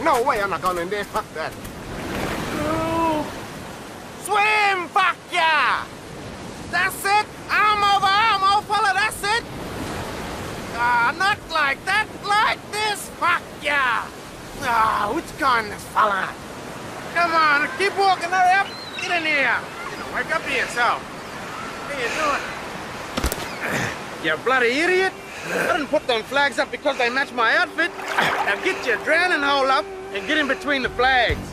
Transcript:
No way, I'm not going in there. Fuck that. Swim, fuck yeah! That's it. Arm over arm, old fella, that's it. Not like that, like this. Fuck yeah. Which kind of fella? Come on, keep walking, hurry up. Get in here. Wake up to yourself. What are you doing? You bloody idiot. I didn't put them flags up because they match my outfit. Now get your drowning hole up and get in between the flags.